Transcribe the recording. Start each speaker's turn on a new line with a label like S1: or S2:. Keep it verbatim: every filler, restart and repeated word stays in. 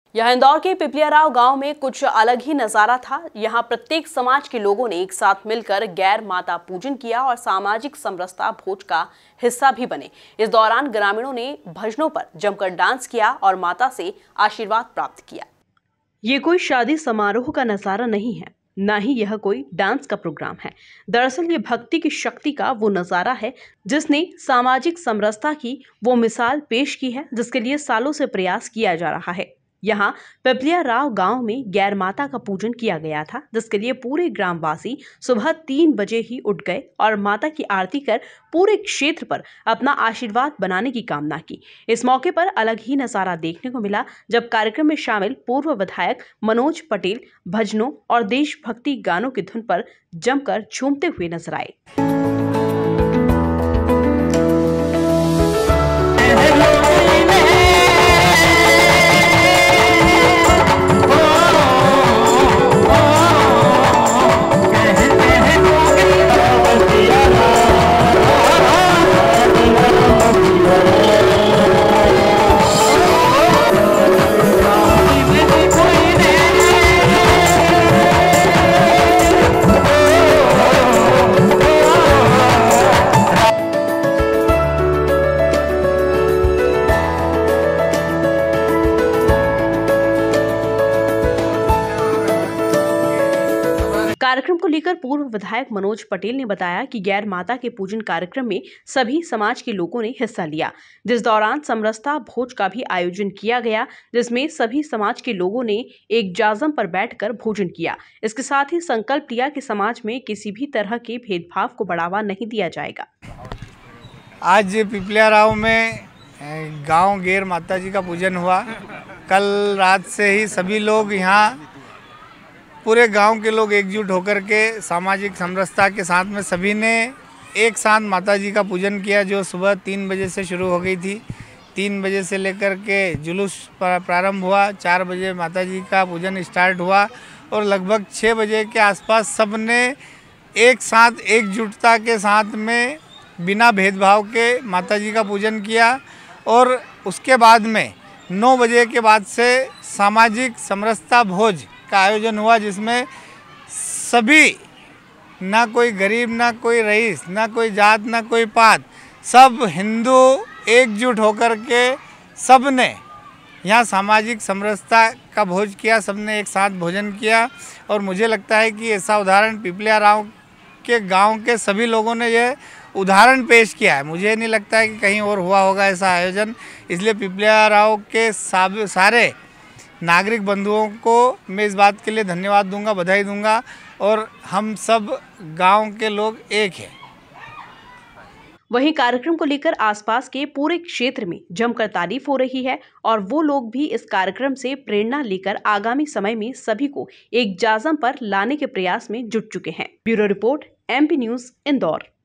S1: यह इंदौर के पिपलियाराव गांव में कुछ अलग ही नजारा था। यहां प्रत्येक समाज के लोगों ने एक साथ मिलकर गैर माता पूजन किया और सामाजिक समरसता भोज का हिस्सा भी बने। इस दौरान ग्रामीणों ने भजनों पर जमकर डांस किया और माता से आशीर्वाद प्राप्त किया। ये कोई शादी समारोह का नजारा नहीं है, ना ही यह कोई डांस का प्रोग्राम है। दरअसल ये भक्ति की शक्ति का वो नजारा है जिसने सामाजिक समरसता की वो मिसाल पेश की है, जिसके लिए सालों से प्रयास किया जा रहा है। यहाँ पिपलियाराव गांव में गैर माता का पूजन किया गया था, जिसके लिए पूरे ग्रामवासी सुबह तीन बजे ही उठ गए और माता की आरती कर पूरे क्षेत्र पर अपना आशीर्वाद बनाने की कामना की। इस मौके पर अलग ही नजारा देखने को मिला जब कार्यक्रम में शामिल पूर्व विधायक मनोज पटेल भजनों और देशभक्ति गानों की धुन पर जमकर झूमते हुए नजर आए। कार्यक्रम को लेकर पूर्व विधायक मनोज पटेल ने बताया कि गैर माता के पूजन कार्यक्रम में सभी समाज के लोगों ने हिस्सा लिया, जिस दौरान समरसता भोज का भी आयोजन किया गया, जिसमें सभी समाज के लोगों ने एक जाजम पर बैठकर भोजन किया। इसके साथ ही संकल्प लिया कि समाज में किसी भी तरह के भेदभाव को बढ़ावा नहीं दिया जाएगा।
S2: आज पिपलियाराव में गांव गैर माता जी का पूजन हुआ। कल रात से ही सभी लोग यहाँ पूरे गांव के लोग एकजुट होकर के सामाजिक समरसता के साथ में सभी ने एक साथ माता जी का पूजन किया, जो सुबह तीन बजे से शुरू हो गई थी। तीन बजे से लेकर के जुलूस प्रारंभ हुआ, चार बजे माता जी का पूजन स्टार्ट हुआ और लगभग छः बजे के आसपास सब ने एक साथ एकजुटता के साथ में बिना भेदभाव के माता जी का पूजन किया। और उसके बाद में नौ बजे के बाद से सामाजिक समरसता भोज का आयोजन हुआ, जिसमें सभी, ना कोई गरीब ना कोई रईस, ना कोई जात ना कोई पात, सब हिंदू एकजुट होकर के सब ने यहाँ सामाजिक समरसता का भोज किया। सब ने एक साथ भोजन किया और मुझे लगता है कि ऐसा उदाहरण पिपलियाराव के गांव के सभी लोगों ने यह उदाहरण पेश किया है। मुझे नहीं लगता है कि कहीं और हुआ होगा ऐसा आयोजन। इसलिए पिपलियाराव के सारे नागरिक बंधुओं को मैं इस बात के लिए धन्यवाद दूंगा, बधाई दूंगा, और हम सब गांव के लोग एक हैं।
S1: वहीं कार्यक्रम को लेकर आसपास के पूरे क्षेत्र में जमकर तारीफ हो रही है और वो लोग भी इस कार्यक्रम से प्रेरणा लेकर आगामी समय में सभी को एक जाजम पर लाने के प्रयास में जुट चुके हैं। Bureau report, MP news, Indore.